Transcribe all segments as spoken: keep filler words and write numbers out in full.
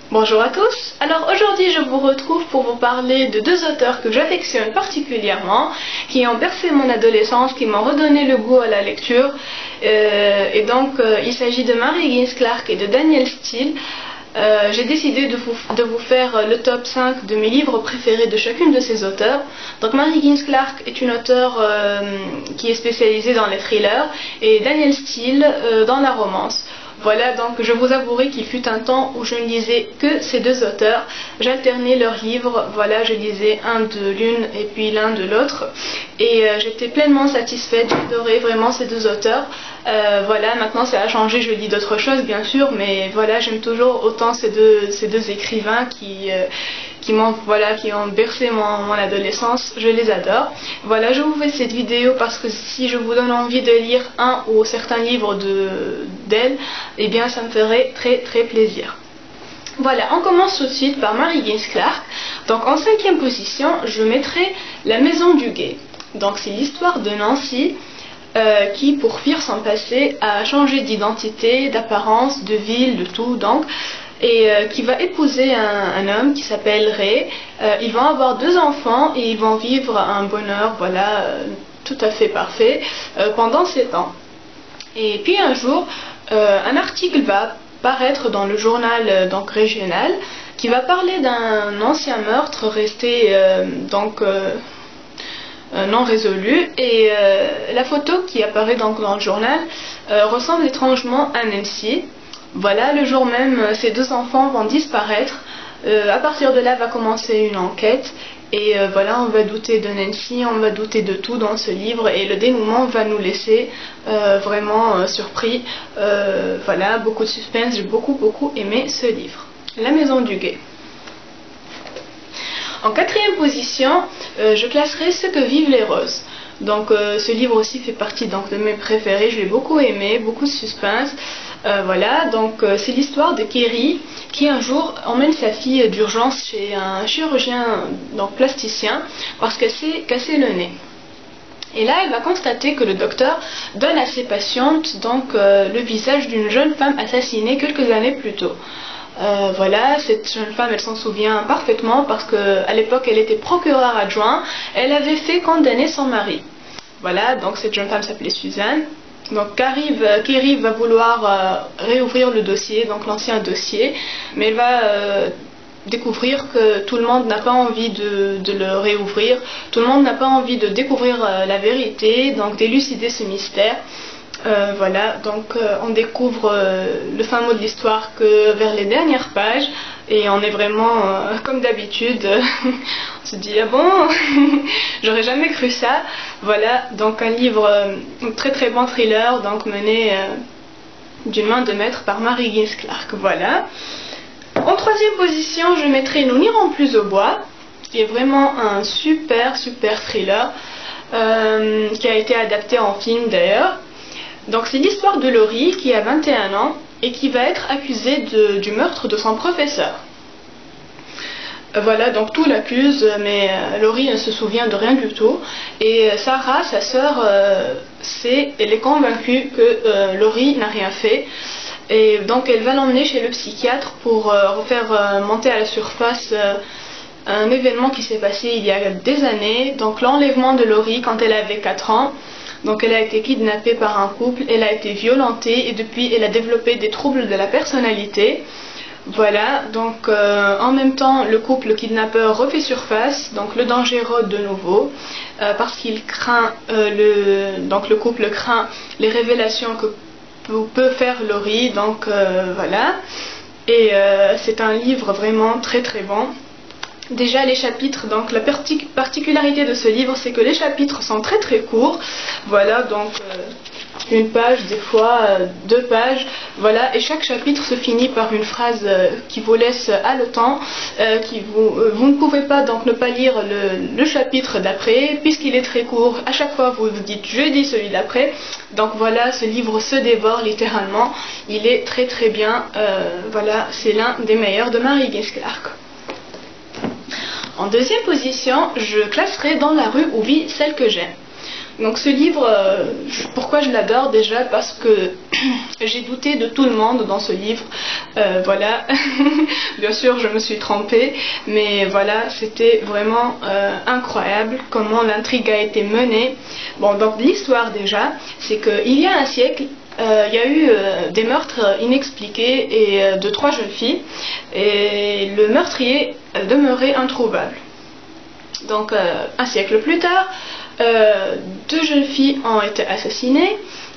Bonjour à tous. Alors aujourd'hui je vous retrouve pour vous parler de deux auteurs que j'affectionne particulièrement, qui ont bercé mon adolescence, qui m'ont redonné le goût à la lecture. Euh, et donc euh, il s'agit de Mary Higgins Clark et de Danielle Steel. Euh, J'ai décidé de vous, de vous faire le top cinq de mes livres préférés de chacune de ces auteurs. Donc Mary Higgins Clark est une auteure euh, qui est spécialisée dans les thrillers et Danielle Steel euh, dans la romance. Voilà, donc je vous avouerai qu'il fut un temps où je ne lisais que ces deux auteurs. J'alternais leurs livres, voilà, je lisais un de l'une et puis l'un de l'autre. Et euh, j'étais pleinement satisfaite, j'adorais vraiment ces deux auteurs. Euh, voilà, maintenant ça a changé, je lis d'autres choses bien sûr, mais voilà, j'aime toujours autant ces deux, ces deux écrivains qui... Euh, qui m'ont voilà, qui ont bercé mon, mon adolescence, je les adore. Voilà, je vous fais cette vidéo parce que si je vous donne envie de lire un ou certains livres d'elle, eh bien ça me ferait très très plaisir. Voilà, on commence tout de suite par Mary Higgins Clark. Donc en cinquième position, je mettrai La Maison du Guet. Donc c'est l'histoire de Nancy euh, qui, pour fuir son passé, a changé d'identité, d'apparence, de ville, de tout donc. Et euh, qui va épouser un, un homme qui s'appelle Ray. Euh, ils vont avoir deux enfants et ils vont vivre un bonheur, voilà, euh, tout à fait parfait euh, pendant sept ans. Et puis un jour, euh, un article va paraître dans le journal euh, donc régional qui va parler d'un ancien meurtre resté euh, donc euh, non résolu. Et euh, la photo qui apparaît donc dans le journal euh, ressemble étrangement à Nancy. Voilà, le jour même, ces deux enfants vont disparaître. Euh, à partir de là va commencer une enquête. Et euh, voilà, on va douter de Nancy, on va douter de tout dans ce livre. Et le dénouement va nous laisser euh, vraiment euh, surpris. Euh, voilà, beaucoup de suspense, j'ai beaucoup beaucoup aimé ce livre. La Maison du Guet. En quatrième position, euh, je classerai Ce que vivent les roses. Donc euh, ce livre aussi fait partie donc, de mes préférés, je l'ai beaucoup aimé, beaucoup de suspense. Euh, voilà, donc euh, c'est l'histoire de Kerry qui un jour emmène sa fille d'urgence chez un chirurgien donc plasticien parce qu'elle s'est cassé le nez. Et là, elle va constater que le docteur donne à ses patientes donc euh, le visage d'une jeune femme assassinée quelques années plus tôt. Euh, voilà, cette jeune femme, elle s'en souvient parfaitement parce qu'à l'époque, elle était procureure adjoint. Elle avait fait condamner son mari. Voilà, donc cette jeune femme s'appelait Suzanne. Donc Kerry va vouloir euh, réouvrir le dossier, donc l'ancien dossier, mais elle va euh, découvrir que tout le monde n'a pas envie de, de le réouvrir, tout le monde n'a pas envie de découvrir euh, la vérité, donc d'élucider ce mystère. Euh, voilà, donc euh, on découvre euh, le fin mot de l'histoire que vers les dernières pages et on est vraiment euh, comme d'habitude, on se dit ah bon, j'aurais jamais cru ça. Voilà, donc un livre euh, très très bon thriller, donc mené euh, d'une main de maître par Mary Higgins Clark. Voilà. En troisième position, je mettrai Nous n'irons plus au bois, qui est vraiment un super super thriller euh, qui a été adapté en film d'ailleurs. Donc c'est l'histoire de Laurie qui a vingt et un ans et qui va être accusée de, du meurtre de son professeur. Voilà, donc tout l'accuse, mais euh, Laurie ne se souvient de rien du tout. Et euh, Sarah, sa sœur, euh, sait, elle est convaincue que euh, Laurie n'a rien fait. Et donc elle va l'emmener chez le psychiatre pour euh, refaire euh, monter à la surface euh, un événement qui s'est passé il y a des années. Donc l'enlèvement de Laurie quand elle avait quatre ans. Donc elle a été kidnappée par un couple, elle a été violentée et depuis elle a développé des troubles de la personnalité. Voilà, donc euh, en même temps le couple kidnappeur refait surface, donc le danger rôde de nouveau euh, parce qu'il craint, euh, le, donc le couple craint les révélations que peut faire Laurie, donc euh, voilà. Et euh, c'est un livre vraiment très très bon. Déjà les chapitres, donc la particularité de ce livre c'est que les chapitres sont très très courts, voilà, donc euh, une page, des fois euh, deux pages, voilà, et chaque chapitre se finit par une phrase euh, qui vous laisse haletant, euh, qui vous, euh, vous ne pouvez pas donc ne pas lire le, le chapitre d'après, puisqu'il est très court, à chaque fois vous vous dites je lis celui d'après, donc voilà, ce livre se dévore littéralement, il est très très bien, euh, voilà, c'est l'un des meilleurs de Mary Higgins Clark. En deuxième position, je classerai Dans la rue où vit celle que j'aime. Donc ce livre, euh, pourquoi je l'adore? Déjà parce que j'ai douté de tout le monde dans ce livre. Euh, voilà, bien sûr je me suis trompée, mais voilà, c'était vraiment euh, incroyable comment l'intrigue a été menée. Bon, donc l'histoire déjà, c'est qu'il y a un siècle, euh, il y a eu euh, des meurtres inexpliqués et euh, de trois jeunes filles, et le meurtrier euh, demeurait introuvable. Donc euh, un siècle plus tard, euh, deux jeunes filles ont été assassinées.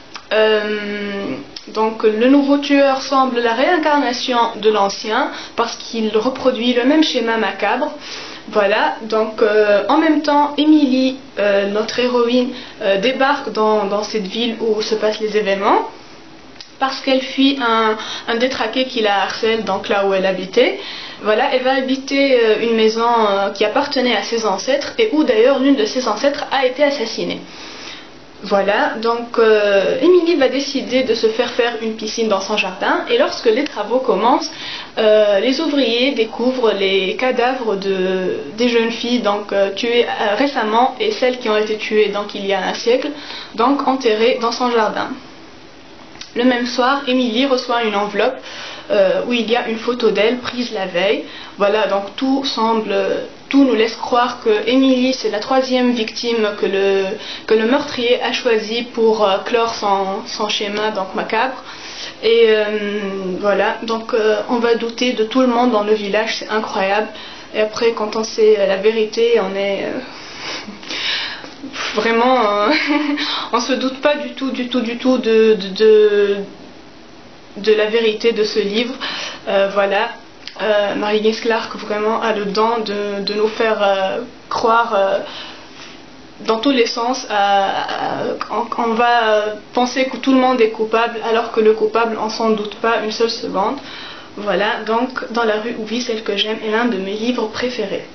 Euh, donc le nouveau tueur semble la réincarnation de l'ancien parce qu'il reproduit le même schéma macabre. Voilà, donc euh, en même temps, Emily, euh, notre héroïne, euh, débarque dans, dans cette ville où se passent les événements parce qu'elle fuit un, un détraqué qui la harcèle, donc là où elle habitait. Voilà, elle va habiter euh, une maison euh, qui appartenait à ses ancêtres et où d'ailleurs l'une de ses ancêtres a été assassinée. Voilà, donc euh, Emily va décider de se faire faire une piscine dans son jardin et lorsque les travaux commencent, euh, les ouvriers découvrent les cadavres de, des jeunes filles donc, euh, tuées euh, récemment et celles qui ont été tuées donc, il y a un siècle, donc enterrées dans son jardin. Le même soir, Emily reçoit une enveloppe euh, où il y a une photo d'elle prise la veille. Voilà, donc tout semble, tout nous laisse croire que Emily c'est la troisième victime que le, que le meurtrier a choisi pour euh, clore son, son schéma donc macabre. Et euh, voilà, donc euh, on va douter de tout le monde dans le village, c'est incroyable. Et après, quand on sait la vérité, on est... Euh, Vraiment, euh, on se doute pas du tout, du tout, du tout de, de, de, de la vérité de ce livre. Euh, voilà, euh, Mary Clark vraiment a le don de, de nous faire euh, croire euh, dans tous les sens. Euh, euh, on, on va penser que tout le monde est coupable, alors que le coupable, on s'en doute pas une seule seconde. Voilà, donc Dans la rue où vit celle que j'aime est l'un de mes livres préférés.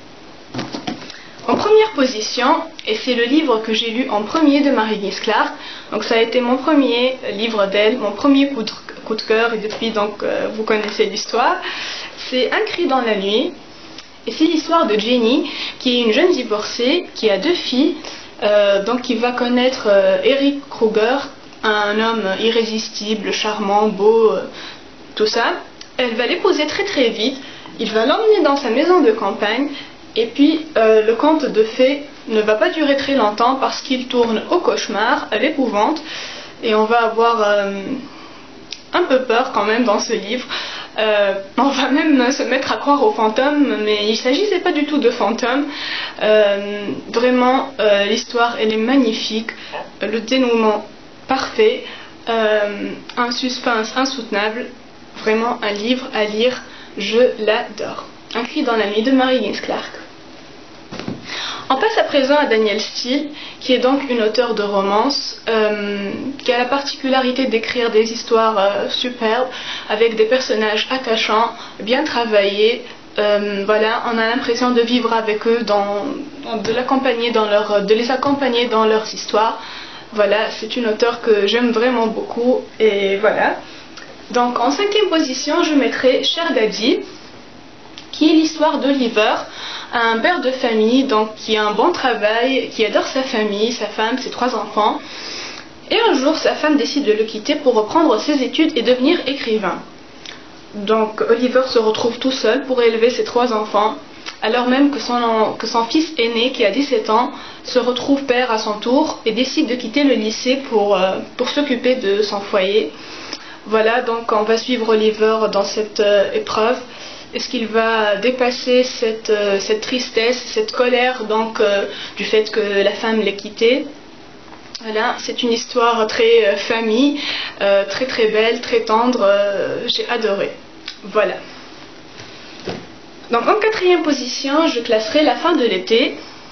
En première position, et c'est le livre que j'ai lu en premier de Mary Clark, donc ça a été mon premier livre d'elle, mon premier coup de, coup de cœur, et depuis donc euh, vous connaissez l'histoire, c'est Un cri dans la nuit, et c'est l'histoire de Jenny, qui est une jeune divorcée, qui a deux filles, euh, donc qui va connaître euh, Eric Kruger, un homme irrésistible, charmant, beau, euh, tout ça. Elle va l'épouser très très vite, il va l'emmener dans sa maison de campagne. Et puis, euh, le conte de fées ne va pas durer très longtemps parce qu'il tourne au cauchemar, à l'épouvante. Et on va avoir euh, un peu peur quand même dans ce livre. Euh, on va même se mettre à croire aux fantômes, mais il ne s'agissait pas du tout de fantômes. Euh, vraiment, euh, l'histoire, elle est magnifique. Le dénouement, parfait. Euh, un suspense insoutenable. Vraiment un livre à lire. Je l'adore. Un cri dans la nuit de Mary Clark. On passe à présent à Danielle Steele, qui est donc une auteure de romance, euh, qui a la particularité d'écrire des histoires euh, superbes, avec des personnages attachants, bien travaillés. Euh, voilà, on a l'impression de vivre avec eux, dans, de, l'accompagner dans leur, de les accompagner dans leurs histoires. Voilà, c'est une auteure que j'aime vraiment beaucoup. Et voilà. Donc en cinquième position, je mettrai Cher Daddy, qui est l'histoire d'Oliver, un père de famille donc, qui a un bon travail, qui adore sa famille, sa femme, ses trois enfants. Et un jour, sa femme décide de le quitter pour reprendre ses études et devenir écrivain. Donc Oliver se retrouve tout seul pour élever ses trois enfants, alors même que son, que son fils aîné, qui a dix-sept ans, se retrouve père à son tour et décide de quitter le lycée pour, euh, pour s'occuper de son foyer. Voilà, donc on va suivre Oliver dans cette euh, épreuve. Est-ce qu'il va dépasser cette, euh, cette tristesse, cette colère donc, euh, du fait que la femme l'ait quitté? Voilà, c'est une histoire très euh, famille, euh, très très belle, très tendre, euh, j'ai adoré. Voilà. Donc en quatrième position, je classerai La fin de l'été,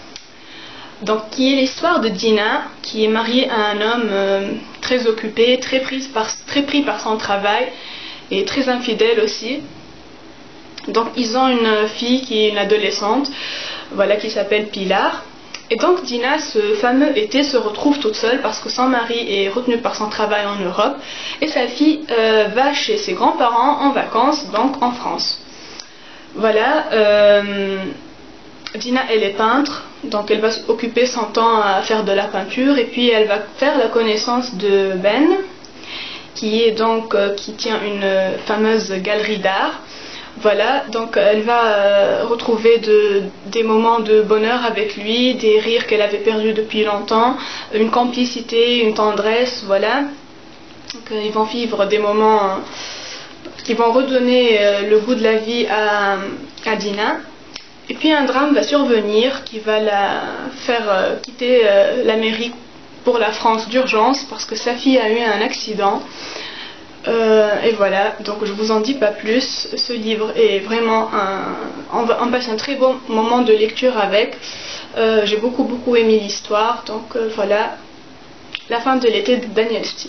donc qui est l'histoire de Dina, qui est mariée à un homme euh, très occupé, très, prise par, très pris par son travail et très infidèle aussi. Donc ils ont une fille qui est une adolescente, voilà, qui s'appelle Pilar. Et donc Dina, ce fameux été, se retrouve toute seule parce que son mari est retenu par son travail en Europe et sa fille euh, va chez ses grands-parents en vacances, donc en France. Voilà. Euh, Dina, elle est peintre, donc elle va occuper son temps à faire de la peinture, et puis elle va faire la connaissance de Ben, qui est donc euh, qui tient une euh, fameuse galerie d'art. Voilà, donc elle va euh, retrouver de, des moments de bonheur avec lui, des rires qu'elle avait perdus depuis longtemps, une complicité, une tendresse, voilà. Donc euh, ils vont vivre des moments euh, qui vont redonner euh, le goût de la vie à, à Dina. Et puis un drame va survenir qui va la faire euh, quitter euh, l'Amérique pour la France d'urgence parce que sa fille a eu un accident. Euh, et voilà, donc je vous en dis pas plus. Ce livre est vraiment un... On, va, on passe un très bon moment de lecture avec. Euh, J'ai beaucoup beaucoup aimé l'histoire, donc euh, voilà, La fin de l'été de Danielle Steele.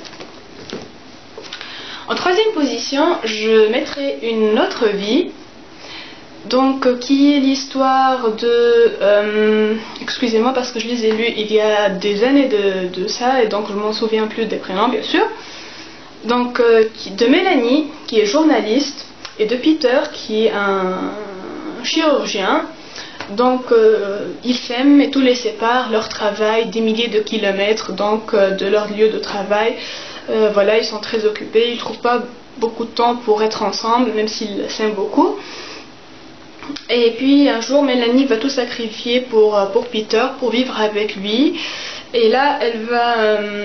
En troisième position, je mettrai Une autre vie. Donc, euh, qui est l'histoire de... Euh, Excusez-moi parce que je les ai lus il y a des années de, de ça, et donc je m'en souviens plus des prénoms, bien sûr. Donc, euh, de Mélanie, qui est journaliste, et de Peter, qui est un chirurgien. Donc, euh, ils s'aiment et tout les sépare, leur travail, des milliers de kilomètres, donc euh, de leur lieu de travail. Euh, voilà, ils sont très occupés, ils ne trouvent pas beaucoup de temps pour être ensemble, même s'ils s'aiment beaucoup. Et puis un jour, Mélanie va tout sacrifier pour, pour Peter, pour vivre avec lui. Et là, elle va euh,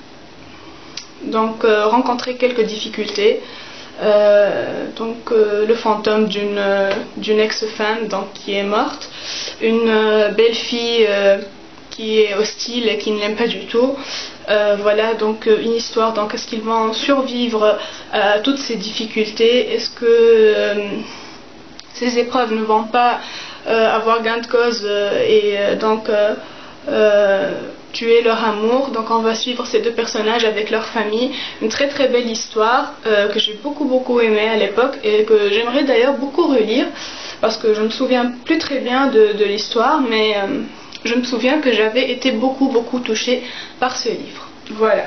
donc euh, rencontrer quelques difficultés. Euh, donc euh, le fantôme d'une d'une ex-femme donc qui est morte, une euh, belle fille euh, qui est hostile et qui ne l'aime pas du tout. Euh, voilà donc euh, une histoire. Donc est-ce qu'ils vont survivre à toutes ces difficultés? Est-ce que euh, ces épreuves ne vont pas euh, avoir gain de cause euh, et euh, donc euh, euh, tuer leur amour? Donc on va suivre ces deux personnages avec leur famille. Une très très belle histoire euh, que j'ai beaucoup beaucoup aimée à l'époque et que j'aimerais d'ailleurs beaucoup relire parce que je ne me souviens plus très bien de, de l'histoire, mais euh, je me souviens que j'avais été beaucoup beaucoup touchée par ce livre. Voilà.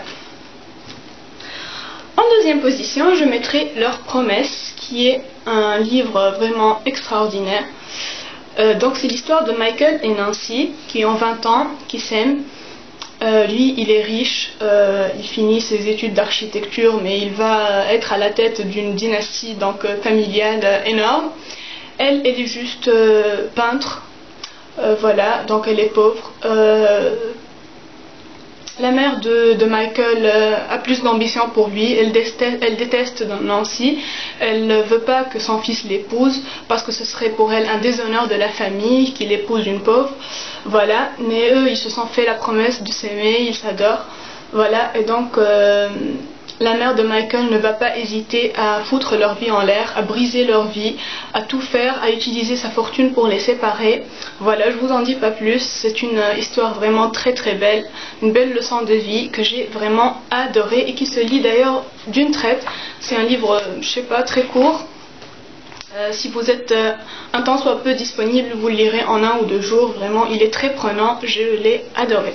En deuxième position, je mettrai Leur promesse, qui est un livre vraiment extraordinaire. Euh, donc c'est l'histoire de Michael et Nancy, qui ont vingt ans, qui s'aiment. Euh, lui, il est riche, euh, il finit ses études d'architecture, mais il va être à la tête d'une dynastie donc, euh, familiale euh, énorme. Elle, elle est juste euh, peintre, euh, voilà, donc elle est pauvre. Euh, La mère de, de Michael euh, a plus d'ambition pour lui, elle déteste, elle déteste Nancy, elle ne veut pas que son fils l'épouse parce que ce serait pour elle un déshonneur de la famille qu'il épouse une pauvre, voilà, mais eux ils se sont fait la promesse de s'aimer, ils s'adorent, voilà, et donc euh, la mère de Michael ne va pas hésiter à foutre leur vie en l'air, à briser leur vie, à tout faire, à utiliser sa fortune pour les séparer. Voilà, je vous en dis pas plus, c'est une histoire vraiment très très belle, une belle leçon de vie que j'ai vraiment adorée et qui se lit d'ailleurs d'une traite. C'est un livre, je sais pas, très court. Euh, si vous êtes euh, un temps soit peu disponible, vous le lirez en un ou deux jours, vraiment il est très prenant, je l'ai adoré.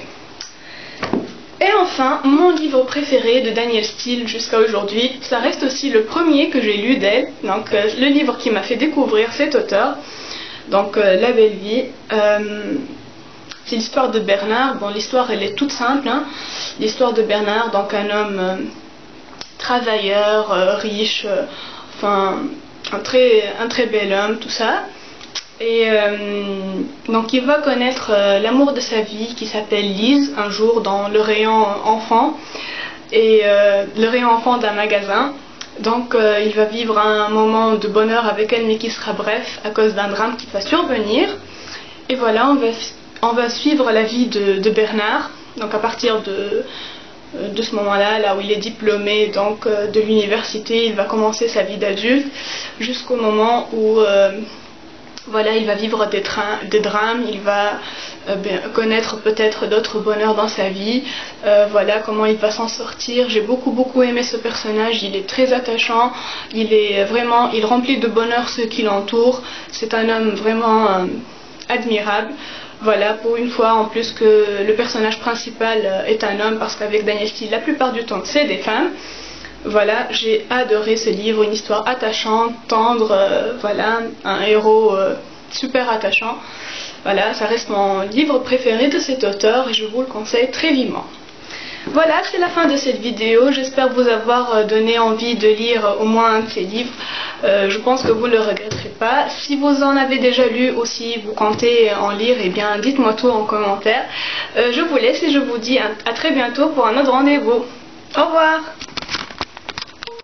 Et enfin, mon livre préféré de Danielle Steele jusqu'à aujourd'hui, ça reste aussi le premier que j'ai lu d'elle, donc euh, le livre qui m'a fait découvrir cet auteur, donc euh, La Belle Vie. Euh, c'est l'histoire de Bernard. Bon, l'histoire elle est toute simple, hein. L'histoire de Bernard, donc un homme euh, travailleur, euh, riche, euh, enfin un très, un très bel homme, tout ça. Et euh, donc il va connaître euh, l'amour de sa vie qui s'appelle Lise un jour dans le rayon enfant, et euh, le rayon enfant d'un magasin. Donc euh, il va vivre un moment de bonheur avec elle mais qui sera bref à cause d'un drame qui va survenir. Et voilà, on va, on va suivre la vie de, de Bernard, donc à partir de, de ce moment-là, là où il est diplômé donc, de l'université, il va commencer sa vie d'adulte jusqu'au moment où... Euh, Voilà, il va vivre des, trains, des drames, il va euh, bien, connaître peut-être d'autres bonheurs dans sa vie. Euh, voilà comment il va s'en sortir. J'ai beaucoup beaucoup aimé ce personnage, il est très attachant, il est vraiment, il remplit de bonheur ceux qui l'entourent. C'est un homme vraiment euh, admirable. Voilà, pour une fois en plus que le personnage principal euh, est un homme, parce qu'avec Danielle Steele, la plupart du temps, c'est des femmes. Voilà, j'ai adoré ce livre, une histoire attachante, tendre, euh, voilà, un héros euh, super attachant. Voilà, ça reste mon livre préféré de cet auteur et je vous le conseille très vivement. Voilà, c'est la fin de cette vidéo. J'espère vous avoir donné envie de lire au moins un de ces livres. Euh, je pense que vous ne le regretterez pas. Si vous en avez déjà lu ou si vous comptez en lire, eh bien dites-moi tout en commentaire. Euh, je vous laisse et je vous dis à très bientôt pour un autre rendez-vous. Au revoir!